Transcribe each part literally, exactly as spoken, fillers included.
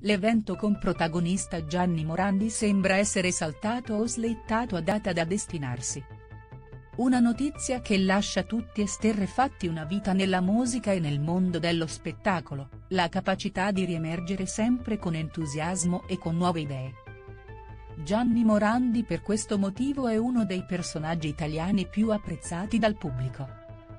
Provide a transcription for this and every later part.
l'evento con protagonista Gianni Morandi sembra essere saltato o slittato a data da destinarsi. Una notizia che lascia tutti esterrefatti: una vita nella musica e nel mondo dello spettacolo, la capacità di riemergere sempre con entusiasmo e con nuove idee. Gianni Morandi per questo motivo è uno dei personaggi italiani più apprezzati dal pubblico.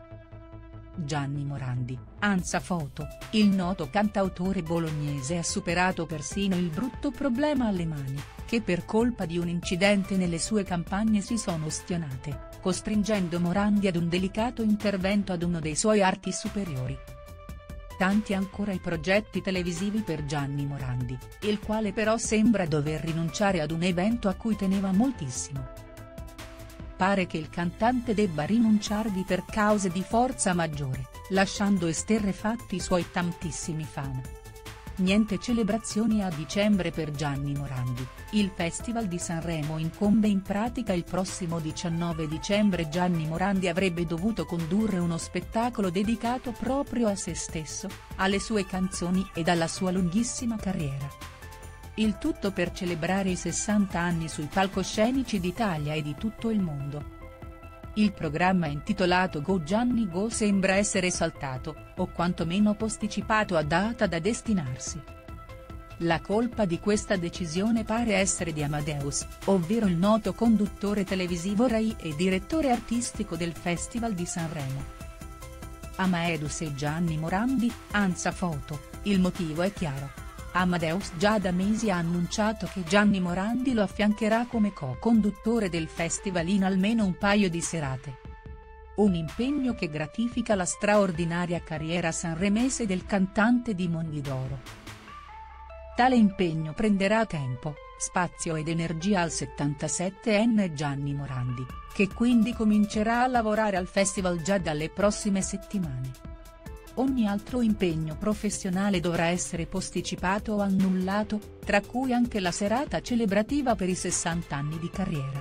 Gianni Morandi, Ansa Foto, il noto cantautore bolognese ha superato persino il brutto problema alle mani, che per colpa di un incidente nelle sue campagne si sono ustionate, costringendo Morandi ad un delicato intervento ad uno dei suoi arti superiori. Tanti ancora i progetti televisivi per Gianni Morandi, il quale però sembra dover rinunciare ad un evento a cui teneva moltissimo. Pare che il cantante debba rinunciarvi per cause di forza maggiore, lasciando esterrefatti i suoi tantissimi fan. Niente celebrazioni a dicembre per Gianni Morandi, il Festival di Sanremo incombe in pratica il prossimo diciannove dicembre. Gianni Morandi avrebbe dovuto condurre uno spettacolo dedicato proprio a se stesso, alle sue canzoni ed alla sua lunghissima carriera. Il tutto per celebrare i sessanta anni sui palcoscenici d'Italia e di tutto il mondo. Il programma intitolato Go Gianni Go sembra essere saltato, o quantomeno posticipato a data da destinarsi. La colpa di questa decisione pare essere di Amadeus, ovvero il noto conduttore televisivo Rai e direttore artistico del Festival di Sanremo. Amadeus e Gianni Morandi, Ansa Foto, il motivo è chiaro. Amadeus già da mesi ha annunciato che Gianni Morandi lo affiancherà come co-conduttore del festival in almeno un paio di serate. Un impegno che gratifica la straordinaria carriera sanremese del cantante di Mondi d'Oro. Tale impegno prenderà tempo, spazio ed energia al settantasettenne Gianni Morandi, che quindi comincerà a lavorare al festival già dalle prossime settimane. Ogni altro impegno professionale dovrà essere posticipato o annullato, tra cui anche la serata celebrativa per i sessanta anni di carriera.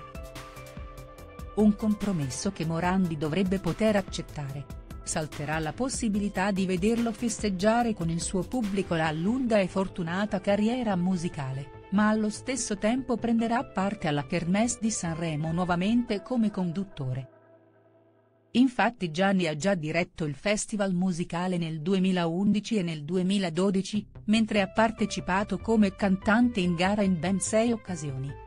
Un compromesso che Morandi dovrebbe poter accettare. Salterà la possibilità di vederlo festeggiare con il suo pubblico la lunga e fortunata carriera musicale, ma allo stesso tempo prenderà parte alla Kermesse di Sanremo nuovamente come conduttore. Infatti Gianni ha già diretto il festival musicale nel duemilaundici e nel duemiladodici, mentre ha partecipato come cantante in gara in ben sei occasioni.